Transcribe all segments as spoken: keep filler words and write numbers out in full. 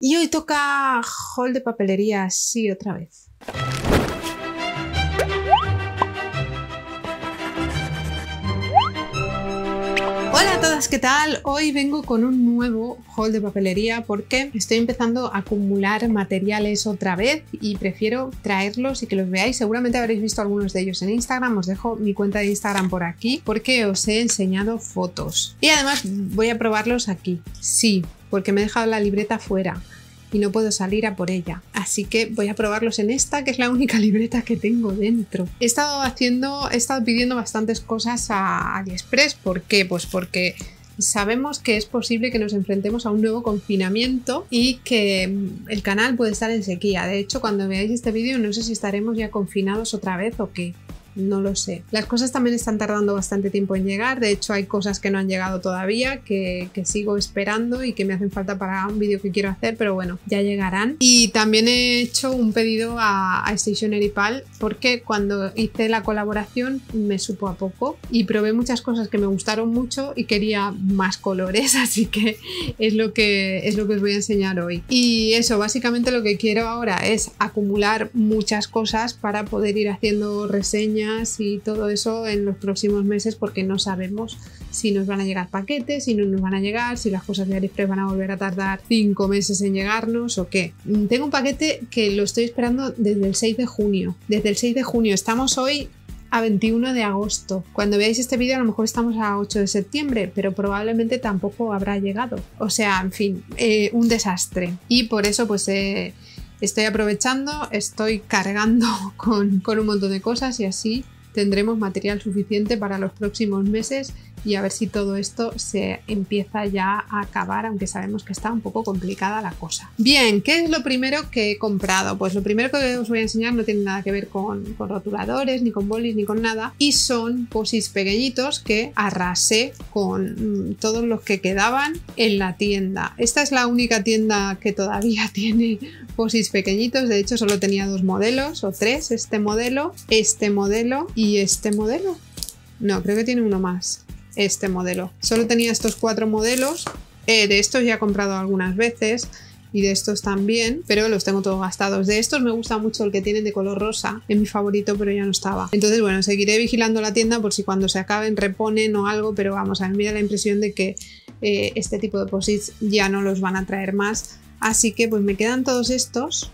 Y hoy toca haul de papelería, sí, otra vez. Hola a todas, ¿qué tal? Hoy vengo con un nuevo haul de papelería porque estoy empezando a acumular materiales otra vez y prefiero traerlos y que los veáis. Seguramente habréis visto algunos de ellos en Instagram, os dejo mi cuenta de Instagram por aquí porque os he enseñado fotos. Y además voy a probarlos aquí, sí, porque me he dejado la libreta fuera y no puedo salir a por ella, así que voy a probarlos en esta, que es la única libreta que tengo dentro. He estado haciendo, he estado pidiendo bastantes cosas a AliExpress. ¿Por qué? Pues porque sabemos que es posible que nos enfrentemos a un nuevo confinamiento y que el canal puede estar en sequía. De hecho, cuando veáis este vídeo no sé si estaremos ya confinados otra vez o qué. No lo sé. Las cosas también están tardando bastante tiempo en llegar. De hecho, hay cosas que no han llegado todavía, que, que sigo esperando y que me hacen falta para un vídeo que quiero hacer, pero bueno, ya llegarán. Y también he hecho un pedido a, a Stationery Pal porque cuando hice la colaboración me supo a poco y probé muchas cosas que me gustaron mucho y quería más colores, así que es lo que, es lo que os voy a enseñar hoy. Y eso, básicamente lo que quiero ahora es acumular muchas cosas para poder ir haciendo reseñas y todo eso en los próximos meses, porque no sabemos si nos van a llegar paquetes, si no nos van a llegar, si las cosas de AliExpress van a volver a tardar cinco meses en llegarnos o qué. Tengo un paquete que lo estoy esperando desde el seis de junio. Desde el seis de junio, estamos hoy a veintiuno de agosto. Cuando veáis este vídeo a lo mejor estamos a ocho de septiembre, pero probablemente tampoco habrá llegado. O sea, en fin, eh, un desastre. Y por eso pues eh, estoy aprovechando, estoy cargando con, con un montón de cosas y así tendremos material suficiente para los próximos meses y a ver si todo esto se empieza ya a acabar, aunque sabemos que está un poco complicada la cosa. Bien, ¿qué es lo primero que he comprado? Pues lo primero que os voy a enseñar no tiene nada que ver con, con rotuladores, ni con bolis, ni con nada, y son posis pequeñitos que arrasé con mmm, todos los que quedaban en la tienda. Esta es la única tienda que todavía tiene posis pequeñitos, de hecho solo tenía dos modelos o tres, este modelo, este modelo y este modelo. No, creo que tiene uno más. Este modelo. Solo tenía estos cuatro modelos. Eh, de estos ya he comprado algunas veces y de estos también, pero los tengo todos gastados. De estos me gusta mucho el que tienen de color rosa, es mi favorito, pero ya no estaba. Entonces, bueno, seguiré vigilando la tienda por si cuando se acaben reponen o algo, pero vamos, a mí me da la impresión de que eh, este tipo de posits ya no los van a traer más. Así que pues me quedan todos estos.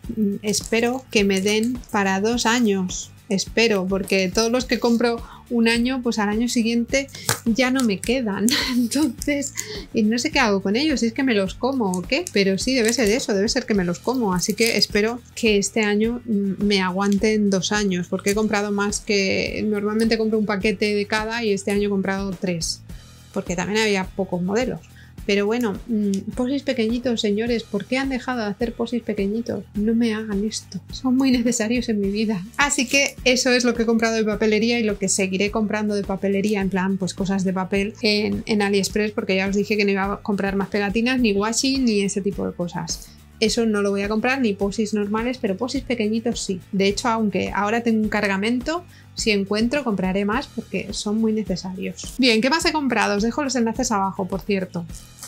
Espero que me den para dos años. Espero, porque todos los que compro un año, pues al año siguiente ya no me quedan. Entonces, y no sé qué hago con ellos, si es que me los como o qué, pero sí, debe ser eso, debe ser que me los como. Así que espero que este año me aguanten dos años, porque he comprado más que... Normalmente compro un paquete de cada y este año he comprado tres, porque también había pocos modelos. Pero bueno, mmm, posis pequeñitos, señores, ¿por qué han dejado de hacer posis pequeñitos? No me hagan esto, son muy necesarios en mi vida. Así que eso es lo que he comprado de papelería y lo que seguiré comprando de papelería, en plan, pues cosas de papel en, en AliExpress, porque ya os dije que no iba a comprar más pegatinas, ni washi, ni ese tipo de cosas. Eso no lo voy a comprar, ni posis normales, pero posis pequeñitos sí. De hecho, aunque ahora tengo un cargamento, si encuentro compraré más porque son muy necesarios. Bien, ¿qué más he comprado? Os dejo los enlaces abajo, por cierto.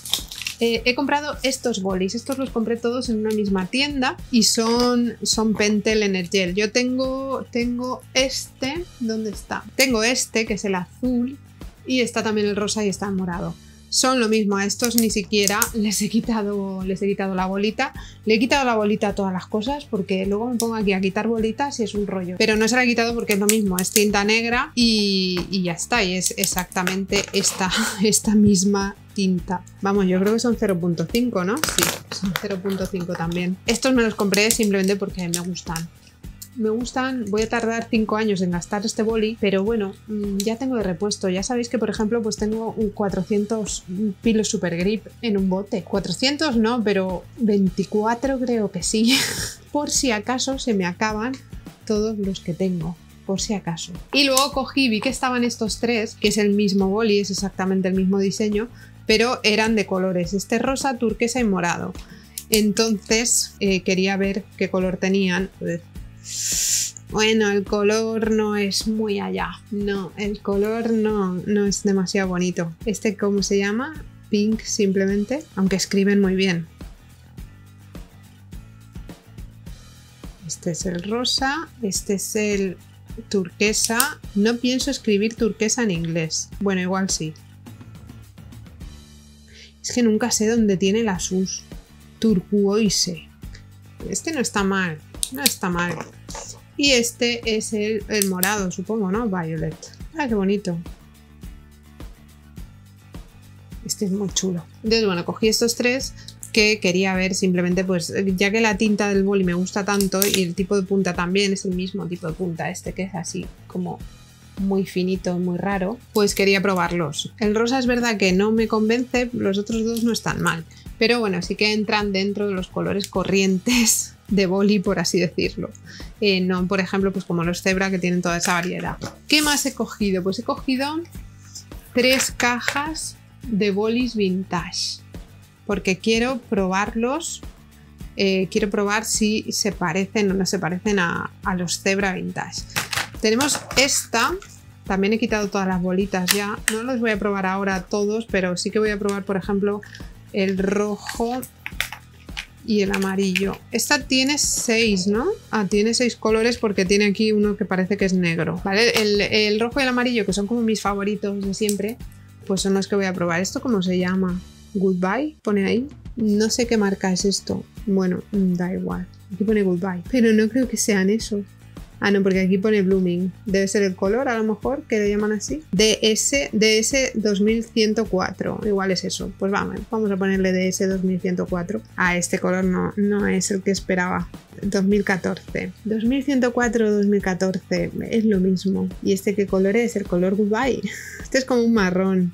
Eh, he comprado estos bolis, estos los compré todos en una misma tienda y son, son Pentel Energel. Yo tengo, tengo este, ¿dónde está? Tengo este, que es el azul, y está también el rosa y está el morado. Son lo mismo, a estos ni siquiera les he quitado, les he quitado la bolita. Le he quitado la bolita a todas las cosas porque luego me pongo aquí a quitar bolitas y es un rollo. Pero no se la he quitado porque es lo mismo, es tinta negra y, y ya está. Y es exactamente esta, esta misma tinta. Vamos, yo creo que son cero punto cinco, ¿no? Sí, son cero punto cinco también. Estos me los compré simplemente porque me gustan. Me gustan, voy a tardar cinco años en gastar este boli, pero bueno, ya tengo de repuesto. Ya sabéis que, por ejemplo, pues tengo un cuatrocientos Pilot Super Grip en un bote. cuatrocientos no, pero veinticuatro creo que sí. Por si acaso se me acaban todos los que tengo. Por si acaso. Y luego cogí, vi que estaban estos tres, que es el mismo boli, es exactamente el mismo diseño, pero eran de colores. Este rosa, turquesa y morado. Entonces eh, quería ver qué color tenían. Bueno, el color no es muy allá. No, el color no, no es demasiado bonito. Este, ¿cómo se llama? Pink simplemente, aunque escriben muy bien. Este es el rosa, este es el turquesa. No pienso escribir turquesa en inglés. Bueno, igual sí. Es que nunca sé dónde tiene la sus. Turquoise. Este no está mal. No está mal. Y este es el, el morado, supongo, ¿no? Violet. Ah, qué bonito. Este es muy chulo. Entonces, bueno, cogí estos tres que quería ver simplemente, pues, ya que la tinta del boli me gusta tanto y el tipo de punta también es el mismo tipo de punta, este que es así como muy finito, muy raro, pues quería probarlos. El rosa es verdad que no me convence, los otros dos no están mal, pero bueno, sí que entran dentro de los colores corrientes de boli, por así decirlo. Eh, no, por ejemplo, pues como los Zebra, que tienen toda esa variedad. ¿Qué más he cogido? Pues he cogido tres cajas de bolis vintage, porque quiero probarlos. Eh, quiero probar si se parecen o no se parecen a, a los Zebra vintage. Tenemos esta, también he quitado todas las bolitas ya, no los voy a probar ahora todos, pero sí que voy a probar, por ejemplo, el rojo y el amarillo. Esta tiene seis, ¿no? Ah, tiene seis colores porque tiene aquí uno que parece que es negro, ¿vale? El, el rojo y el amarillo, que son como mis favoritos de siempre, pues son los que voy a probar. ¿Esto cómo se llama? Goodbye, pone ahí. No sé qué marca es esto. Bueno, da igual. Aquí pone Goodbye, pero no creo que sean esos. Ah, no, porque aquí pone Blooming. Debe ser el color, a lo mejor, que le llaman así. D S, D S dos mil ciento cuatro. Igual es eso. Pues vamos, vamos a ponerle D S dos mil ciento cuatro. Ah, este color no, no es el que esperaba. dos mil catorce. dos mil ciento cuatro, dos mil catorce. Es lo mismo. ¿Y este qué color es? El color Goodbye. Este es como un marrón.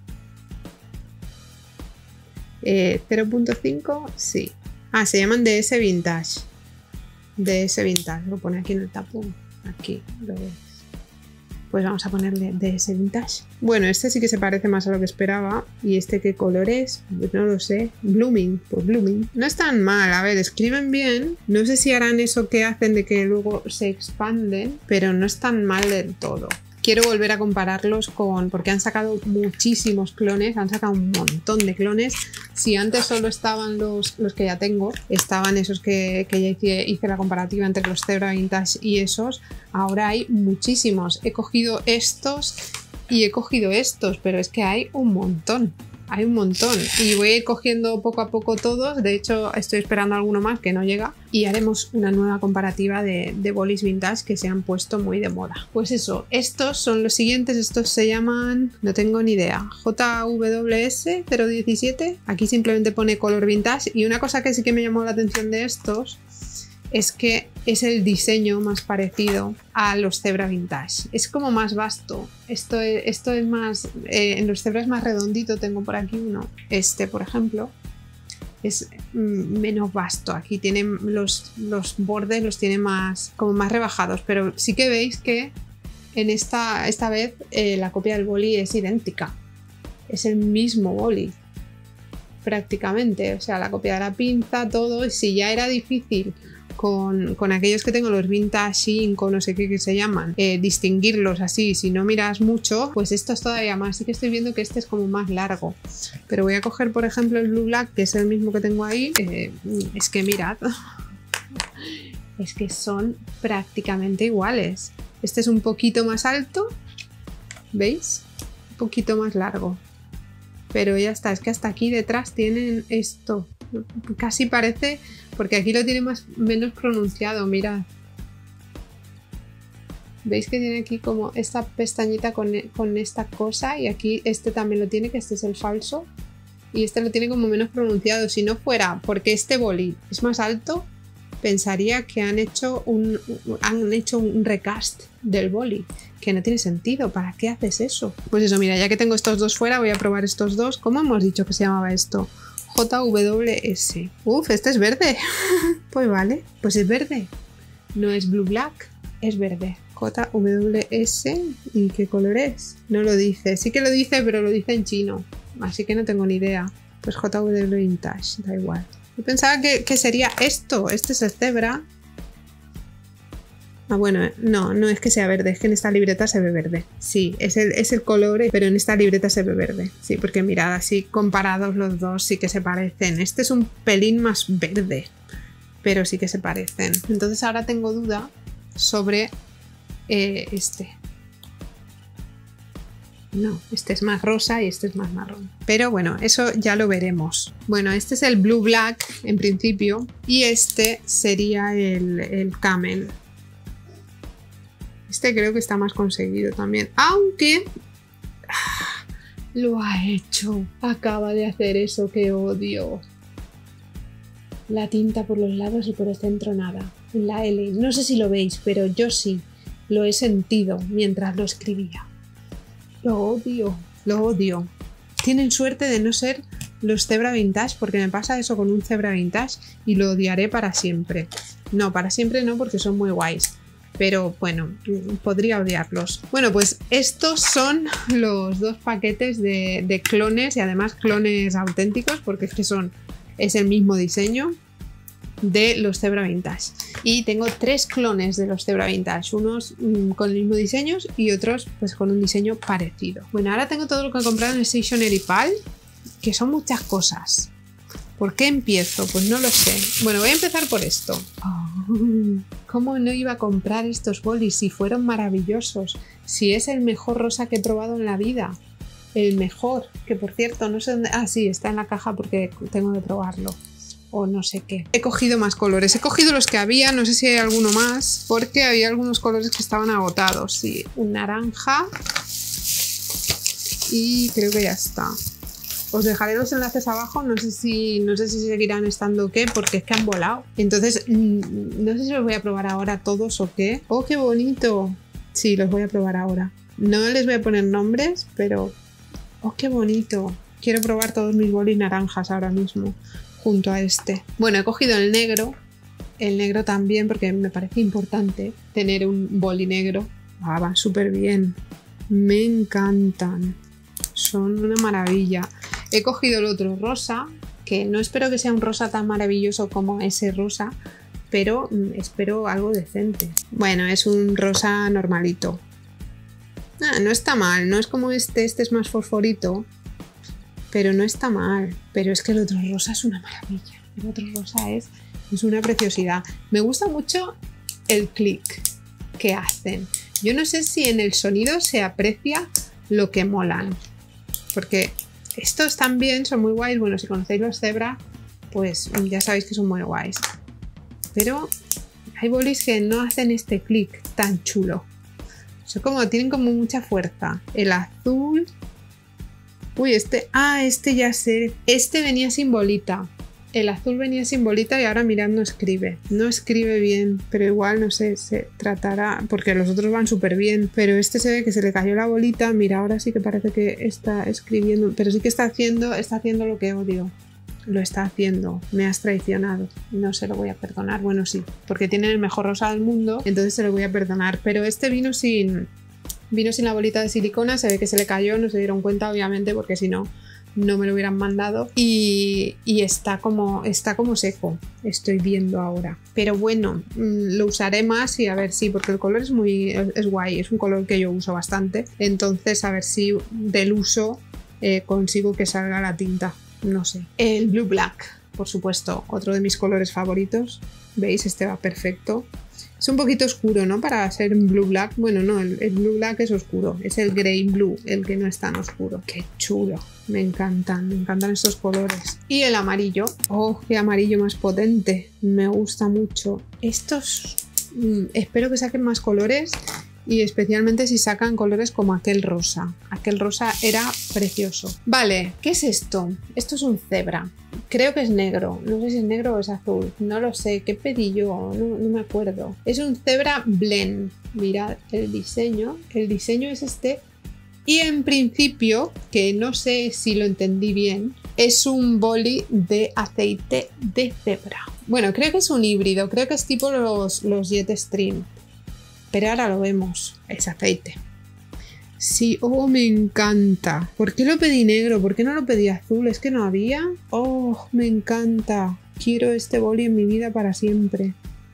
Eh, cero punto cinco, sí. Ah, se llaman D S Vintage. D S Vintage, lo pone aquí en el tapón. Aquí lo ves. Pues vamos a ponerle D S Vintage. Bueno, este sí que se parece más a lo que esperaba. ¿Y este qué color es? Pues no lo sé. Blooming, pues Blooming. No es tan mal, a ver, escriben bien. No sé si harán eso que hacen de que luego se expanden, pero no es tan mal del todo. Quiero volver a compararlos con... porque han sacado muchísimos clones, han sacado un montón de clones. Si antes solo estaban los, los que ya tengo, estaban esos que, que ya hice, hice la comparativa entre los Zebra Vintage y esos, ahora hay muchísimos. He cogido estos y he cogido estos, pero es que hay un montón. Hay un montón y voy a ir cogiendo poco a poco todos. De hecho, estoy esperando alguno más que no llega y haremos una nueva comparativa de, de bolis vintage que se han puesto muy de moda. Pues eso, estos son los siguientes. Estos se llaman, no tengo ni idea, J W S cero diecisiete. Aquí simplemente pone color vintage. Y una cosa que sí que me llamó la atención de estos es que es el diseño más parecido a los Zebra Vintage. Es como más vasto. Esto es, esto es más... Eh, en los Zebra es más redondito. Tengo por aquí uno. Este, por ejemplo, es mm, menos vasto. Aquí tienen los, los bordes, los tiene más, como más rebajados. Pero sí que veis que en esta, esta vez eh, la copia del boli es idéntica. Es el mismo boli. Prácticamente. O sea, la copia de la pinza, todo. Y si ya era difícil... Con, con aquellos que tengo, los Vintage Ink o no sé qué que se llaman, eh, distinguirlos así, si no miras mucho, pues esto es todavía más. Sí que estoy viendo que este es como más largo, pero voy a coger por ejemplo el Blue Black, que es el mismo que tengo ahí. Eh, es que mirad, es que son prácticamente iguales. Este es un poquito más alto, ¿veis? Un poquito más largo, pero ya está. Es que hasta aquí detrás tienen esto. Casi parece, porque aquí lo tiene más menos pronunciado, mirad. ¿Veis que tiene aquí como esta pestañita con, con esta cosa? Y aquí este también lo tiene, que este es el falso. Y este lo tiene como menos pronunciado. Si no fuera porque este boli es más alto, pensaría que han hecho un, han hecho un recast del boli. Que no tiene sentido. ¿Para qué haces eso? Pues eso, mira, ya que tengo estos dos fuera, voy a probar estos dos. ¿Cómo hemos dicho que se llamaba esto? J W S. Uf, este es verde. Pues vale, pues es verde. No es Blue Black, es verde. J W S. ¿Y qué color es? No lo dice. Sí que lo dice, pero lo dice en chino. Así que no tengo ni idea. Pues J W Vintage, da igual. Yo pensaba que, que sería esto. Este es el Zebra. Ah, bueno, no, no es que sea verde, es que en esta libreta se ve verde. Sí, es el, es el color, pero en esta libreta se ve verde. Sí, porque mirad, así comparados los dos sí que se parecen. Este es un pelín más verde, pero sí que se parecen. Entonces ahora tengo duda sobre eh, este. No, este es más rosa y este es más marrón. Pero bueno, eso ya lo veremos. Bueno, este es el Blue Black en principio y este sería el, el Camel. Este creo que está más conseguido también. Aunque... ¡ah! Lo ha hecho. Acaba de hacer eso que odio. La tinta por los lados y por el centro nada. La L. No sé si lo veis, pero yo sí. Lo he sentido mientras lo escribía. Lo odio, lo odio. Tienen suerte de no ser los Zebra Vintage, porque me pasa eso con un Zebra Vintage y lo odiaré para siempre. No, para siempre no, porque son muy guays. Pero bueno, podría odiarlos. Bueno, pues estos son los dos paquetes de, de clones y además clones auténticos, porque es que son, es el mismo diseño de los Zebra Vintage. Y tengo tres clones de los Zebra Vintage, unos mmm, con el mismo diseño y otros pues con un diseño parecido. Bueno, ahora tengo todo lo que he comprado en el Stationery Pal, que son muchas cosas. ¿Por qué empiezo? Pues no lo sé. Bueno, voy a empezar por esto. Oh, ¿cómo no iba a comprar estos bolis si fueron maravillosos? Si es el mejor rosa que he probado en la vida. El mejor, que por cierto, no sé dónde... Ah, sí, está en la caja porque tengo que probarlo. O no sé qué. He cogido más colores. He cogido los que había, no sé si hay alguno más, porque había algunos colores que estaban agotados. Sí, un naranja. Y creo que ya está. Os dejaré los enlaces abajo, no sé si no sé si seguirán estando o qué, porque es que han volado. Entonces, no sé si los voy a probar ahora todos o qué. ¡Oh, qué bonito! Sí, los voy a probar ahora. No les voy a poner nombres, pero... ¡Oh, qué bonito! Quiero probar todos mis bolis naranjas ahora mismo, junto a este. Bueno, he cogido el negro. El negro también, porque me parece importante tener un boli negro. Ah, van súper bien. Me encantan. Son una maravilla. He cogido el otro rosa, que no espero que sea un rosa tan maravilloso como ese rosa, pero espero algo decente. Bueno, es un rosa normalito. Ah, no está mal, no es como este, este es más fosforito, pero no está mal. Pero es que el otro rosa es una maravilla. El otro rosa es, es una preciosidad. Me gusta mucho el clic que hacen. Yo no sé si en el sonido se aprecia lo que molan, porque estos también son muy guays. Bueno, si conocéis los Zebra, pues ya sabéis que son muy guays. Pero hay bolis que no hacen este clic tan chulo. Son como, tienen como mucha fuerza. El azul... Uy, este... Ah, este ya sé. Este venía sin bolita. El azul venía sin bolita y ahora mirad no escribe. No escribe bien, pero igual no sé, se tratará... Porque los otros van súper bien, pero este se ve que se le cayó la bolita. Mira, ahora sí que parece que está escribiendo, pero sí que está haciendo, está haciendo lo que odio. Lo está haciendo. Me has traicionado. No se lo voy a perdonar. Bueno, sí, porque tiene el mejor rosa del mundo, entonces se lo voy a perdonar. Pero este vino sin... Vino sin la bolita de silicona, se ve que se le cayó, no se dieron cuenta obviamente, porque si no... no me lo hubieran mandado y, y está, como, está como seco, estoy viendo ahora. Pero bueno, lo usaré más y a ver si, porque el color es muy es guay, es un color que yo uso bastante, entonces a ver si del uso eh, consigo que salga la tinta, no sé. El Blue Black, por supuesto, otro de mis colores favoritos, veis, este va perfecto. Es un poquito oscuro, ¿no? Para ser un Blue Black. Bueno, no, el, el Blue Black es oscuro. Es el Grey Blue, el que no es tan oscuro. ¡Qué chulo! Me encantan, me encantan estos colores. Y el amarillo. ¡Oh, qué amarillo más potente! Me gusta mucho. Estos... Mmm, espero que saquen más colores. Y especialmente si sacan colores como aquel rosa. Aquel rosa era precioso. Vale, ¿qué es esto? Esto es un Zebra. Creo que es negro. No sé si es negro o es azul. No lo sé. ¿Qué pedí yo? No, no me acuerdo. Es un Zebra Blend. Mirad el diseño. El diseño es este. Y en principio, que no sé si lo entendí bien, es un boli de aceite de cebra. Bueno, creo que es un híbrido. Creo que es tipo los, los Jetstream. Pero ahora lo vemos, es aceite. Sí, oh, me encanta. ¿Por qué lo pedí negro? ¿Por qué no lo pedí azul? ¿Es que no había? Oh, me encanta. Quiero este boli en mi vida para siempre.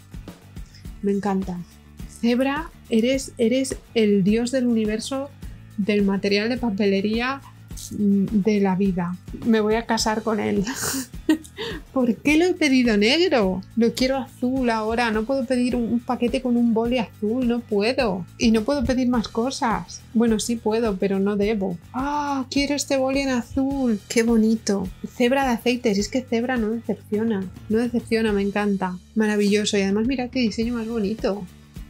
Me encanta. Zebra, eres, eres el dios del universo del material de papelería de la vida. Me voy a casar con él. ¿Por qué lo he pedido negro? Lo quiero azul ahora. No puedo pedir un paquete con un boli azul. No puedo. Y no puedo pedir más cosas. Bueno, sí puedo, pero no debo. ¡Ah! Quiero este boli en azul. ¡Qué bonito! Cebra de aceites. Es que cebra no decepciona. No decepciona, me encanta. Maravilloso. Y además mira qué diseño más bonito.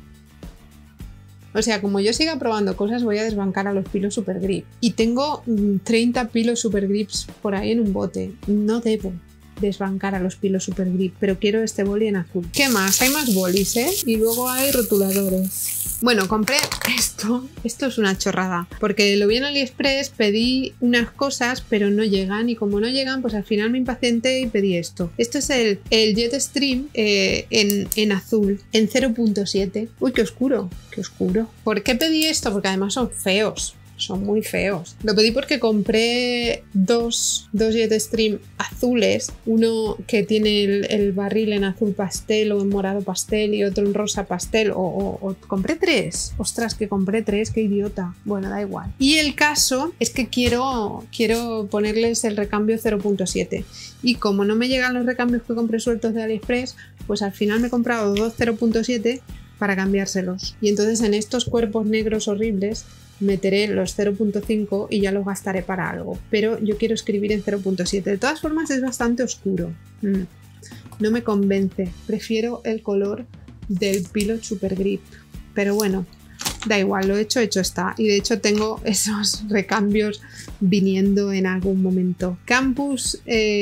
O sea, como yo siga probando cosas, voy a desbancar a los pilos Super Grip. Y tengo treinta pilos Super Grips por ahí en un bote. No debo desbancar a los pilos Super Grip, pero quiero este boli en azul. ¿Qué más? Hay más bolis, ¿eh? Y luego hay rotuladores. Bueno, compré esto. Esto es una chorrada. Porque lo vi en AliExpress, pedí unas cosas, pero no llegan. Y como no llegan, pues al final me impacienté y pedí esto. Esto es el, el Jetstream eh, en, en azul, en cero punto siete. Uy, qué oscuro, qué oscuro. ¿Por qué pedí esto? Porque además son feos. Son muy feos. Lo pedí porque compré dos, dos Jetstream azules. Uno que tiene el, el barril en azul pastel o en morado pastel y otro en rosa pastel. O, o, o compré tres. Ostras, que compré tres, qué idiota. Bueno, da igual. Y el caso es que quiero, quiero ponerles el recambio cero punto siete. Y como no me llegan los recambios que compré sueltos de AliExpress, pues al final me he comprado dos cero punto siete para cambiárselos. Y entonces en estos cuerpos negros horribles meteré los cero punto cinco y ya los gastaré para algo, pero yo quiero escribir en cero punto siete. De todas formas es bastante oscuro, mm. no me convence, prefiero el color del Pilot Super Grip, pero bueno, da igual, lo hecho, hecho está. Y de hecho tengo esos recambios viniendo en algún momento. Campus,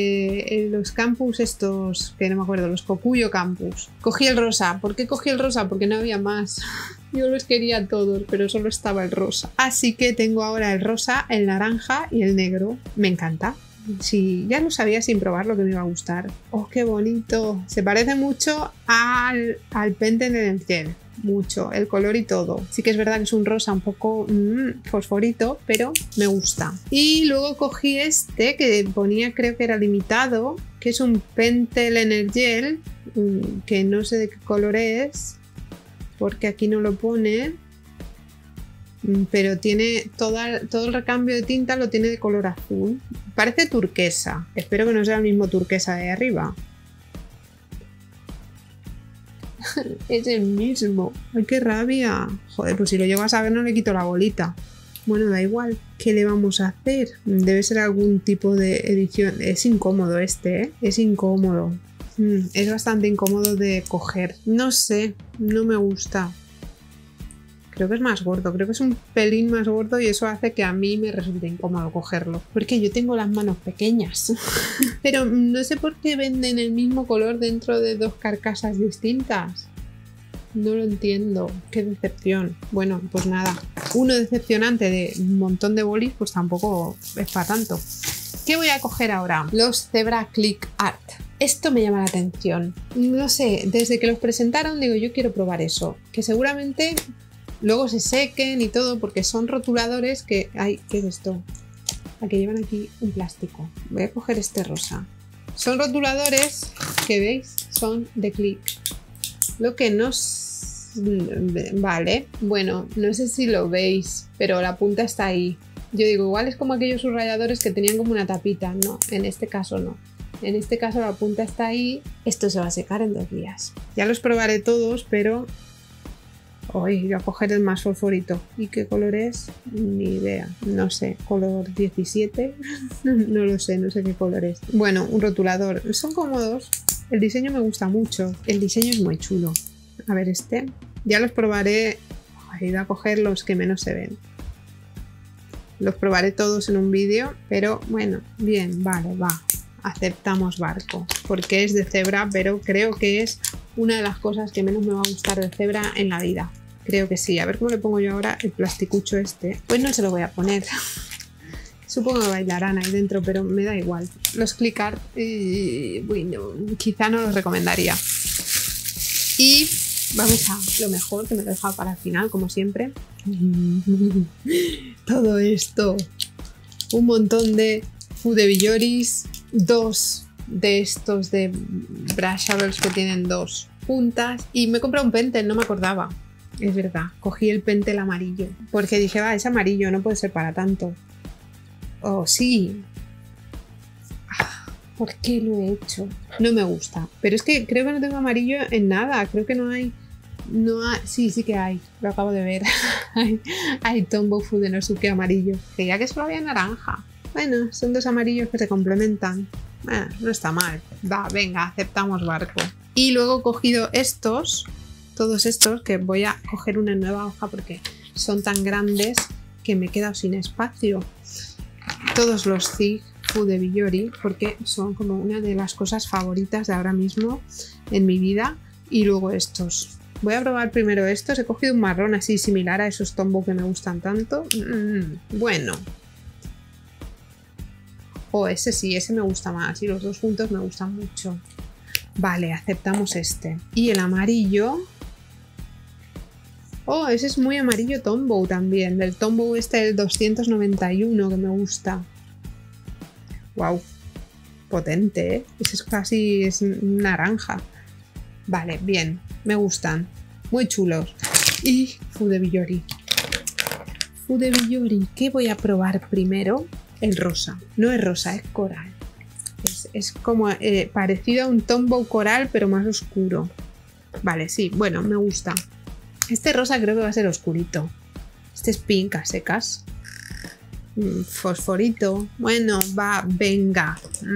eh, los campus estos, que no me acuerdo, los Kokuyo Campus. Cogí el rosa. ¿Por qué cogí el rosa? Porque no había más. Yo los quería todos, pero solo estaba el rosa. Así que tengo ahora el rosa, el naranja y el negro. Me encanta. Sí, ya lo sabía sin probar lo que me iba a gustar. ¡Oh, qué bonito! Se parece mucho al, al Pentel en el gel. Mucho, el color y todo. Sí que es verdad que es un rosa un poco mmm, fosforito, pero me gusta. Y luego cogí este que ponía, creo que era limitado, que es un Pentel en el gel, que no sé de qué color es, porque aquí no lo pone, pero tiene toda, todo el recambio de tinta lo tiene de color azul. Parece turquesa. Espero que no sea el mismo turquesa de arriba. Es el mismo. ¡Ay, qué rabia! Joder, pues si lo llego a saber no le quito la bolita. Bueno, da igual. ¿Qué le vamos a hacer? Debe ser algún tipo de edición. Es incómodo este, ¿eh? Es incómodo. Mm, es bastante incómodo de coger. No sé, no me gusta. Creo que es más gordo, creo que es un pelín más gordo y eso hace que a mí me resulte incómodo cogerlo. Porque yo tengo las manos pequeñas. Pero no sé por qué venden el mismo color dentro de dos carcasas distintas. No lo entiendo. Qué decepción. Bueno, pues nada. Uno decepcionante de un montón de bolis, pues tampoco es para tanto. ¿Qué voy a coger ahora? Los Zebra Click Art. Esto me llama la atención. No sé, desde que los presentaron digo, yo quiero probar eso. Que seguramente luego se sequen y todo, porque son rotuladores que... Ay, ¿qué es esto? A que llevan aquí un plástico. Voy a coger este rosa. Son rotuladores que, ¿veis? Son de clic. Lo que no... Vale. Bueno, no sé si lo veis, pero la punta está ahí. Yo digo, igual es como aquellos subrayadores que tenían como una tapita. No, en este caso no. En este caso la punta está ahí. Esto se va a secar en dos días. Ya los probaré todos, pero... Hoy voy a coger el más fosforito. ¿Y qué color es? Ni idea. No sé. ¿Color diecisiete? No lo sé, no sé qué color es. Bueno, un rotulador. Son cómodos. El diseño me gusta mucho. El diseño es muy chulo. A ver este. Ya los probaré. He ido a coger los que menos se ven. Los probaré todos en un vídeo. Pero bueno, bien, vale, va. Aceptamos barco. Porque es de Zebra, pero creo que es una de las cosas que menos me va a gustar de Zebra en la vida. Creo que sí. A ver cómo le pongo yo ahora el plasticucho este. Pues no se lo voy a poner. Supongo que bailarán ahí dentro, pero me da igual. Los Click Art, eh, bueno, quizá no los recomendaría. Y vamos a lo mejor, que me lo he dejado para el final, como siempre. Todo esto. Un montón de Fudebilloris. Dos de estos de brushables que tienen dos puntas. Y me he comprado un Pentel, no me acordaba. Es verdad, cogí el Pentel amarillo. Porque dije, va, es amarillo, no puede ser para tanto. Oh, sí. ¿Por qué lo he hecho? No me gusta. Pero es que creo que no tengo amarillo en nada. Creo que no hay... No hay... Sí, sí que hay. Lo acabo de ver. hay, hay Tombow Fudenosuke amarillo. Creía que solo había naranja. Bueno, son dos amarillos que se complementan. Eh, no está mal. Va, venga, aceptamos barco. Y luego he cogido estos, todos estos, que voy a coger una nueva hoja porque son tan grandes que me he quedado sin espacio. Todos los Zig Fu de Biyori, porque son como una de las cosas favoritas de ahora mismo en mi vida. Y luego estos. Voy a probar primero estos. He cogido un marrón así similar a esos Tombow que me gustan tanto. Mm, bueno. Oh, ese sí, ese me gusta más. Y los dos juntos me gustan mucho. Vale, aceptamos este. Y el amarillo... Oh, ese es muy amarillo Tombow también. Del Tombow este del doscientos noventa y uno que me gusta. Wow. Potente, ¿eh? Ese es casi es naranja. Vale, bien. Me gustan. Muy chulos. Y Fu de Biyori. Fu de Biyori. ¿Qué voy a probar primero? El rosa. No es rosa, es coral. Es, es como eh, parecido a un Tombow coral, pero más oscuro. Vale, sí. Bueno, me gusta. Este rosa creo que va a ser oscurito. Este es pink a secas. Mm, fosforito. Bueno, va, venga.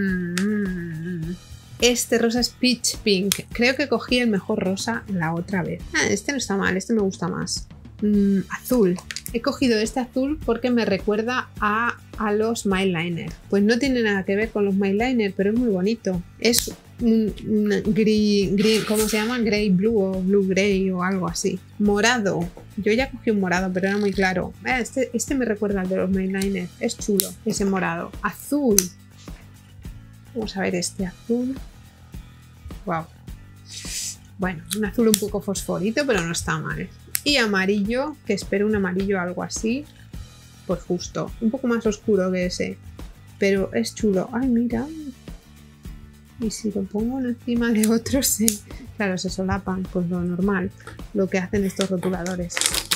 Mm, este rosa es peach pink. Creo que cogí el mejor rosa la otra vez. Ah, este no está mal, este me gusta más. Mm, azul. He cogido este azul porque me recuerda a, a los Mildliner. Pues no tiene nada que ver con los Mildliner, pero es muy bonito. Es un, un gris, gris, ¿cómo se llama? Grey blue o blue grey o algo así. Morado. Yo ya cogí un morado, pero era muy claro. Este, este me recuerda al de los Mildliner. Es chulo, ese morado. Azul. Vamos a ver este azul. Wow. Bueno, un azul un poco fosforito, pero no está mal. Y amarillo, que espero un amarillo algo así. Pues justo, un poco más oscuro que ese. Pero es chulo. Ay, mira. Y si lo pongo uno encima de otro, sí. Claro, se solapan, pues lo normal. Lo que hacen estos rotuladores.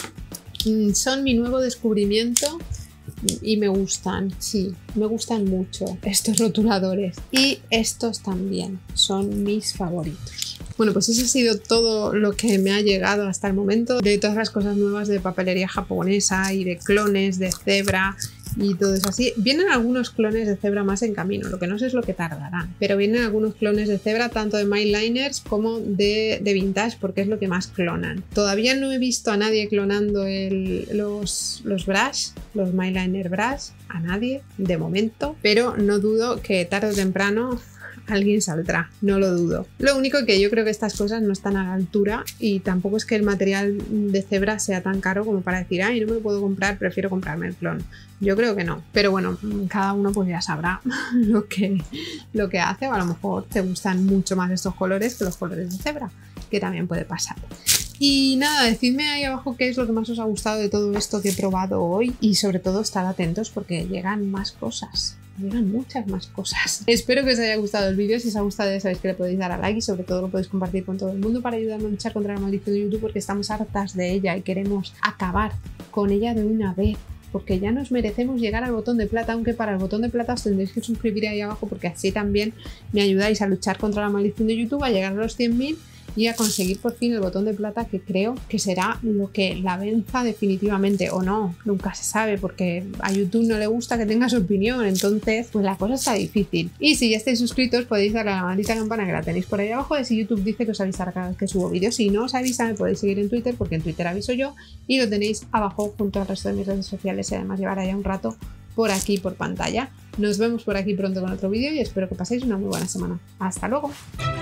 Son mi nuevo descubrimiento. Y me gustan, sí, me gustan mucho estos rotuladores. Y estos también son mis favoritos. Bueno, pues eso ha sido todo lo que me ha llegado hasta el momento de todas las cosas nuevas de papelería japonesa y de clones de cebra y todo eso así. Vienen algunos clones de cebra más en camino, lo que no sé es lo que tardarán, pero vienen algunos clones de cebra tanto de Mildliners como de, de Vintage porque es lo que más clonan. Todavía no he visto a nadie clonando el, los, los brush, los Mildliner brush, a nadie de momento, pero no dudo que tarde o temprano alguien saldrá, no lo dudo. Lo único que yo creo que estas cosas no están a la altura y tampoco es que el material de cebra sea tan caro como para decir, ay, no me lo puedo comprar, prefiero comprarme el clon. Yo creo que no, pero bueno, cada uno pues ya sabrá lo que, lo que hace, o a lo mejor te gustan mucho más estos colores que los colores de cebra, que también puede pasar. Y nada, decidme ahí abajo qué es lo que más os ha gustado de todo esto que he probado hoy y sobre todo estad atentos porque llegan más cosas. Llegan muchas más cosas. Espero que os haya gustado el vídeo. Si os ha gustado ya sabéis que le podéis dar a like y sobre todo lo podéis compartir con todo el mundo para ayudarme a luchar contra la maldición de YouTube porque estamos hartas de ella y queremos acabar con ella de una vez. Porque ya nos merecemos llegar al botón de plata, aunque para el botón de plata os tendréis que suscribir ahí abajo porque así también me ayudáis a luchar contra la maldición de YouTube, a llegar a los cien mil y a conseguir por fin el botón de plata, que creo que será lo que la venza definitivamente, o no, nunca se sabe porque a YouTube no le gusta que tengas opinión, entonces pues la cosa está difícil. Y si ya estáis suscritos podéis darle a la maldita campana que la tenéis por ahí abajo, de si YouTube dice que os avisará cada vez que subo vídeos. Si no os avisa me podéis seguir en Twitter porque en Twitter aviso yo y lo tenéis abajo junto al resto de mis redes sociales y además llevará ya un rato por aquí por pantalla. Nos vemos por aquí pronto con otro vídeo y espero que paséis una muy buena semana. ¡Hasta luego!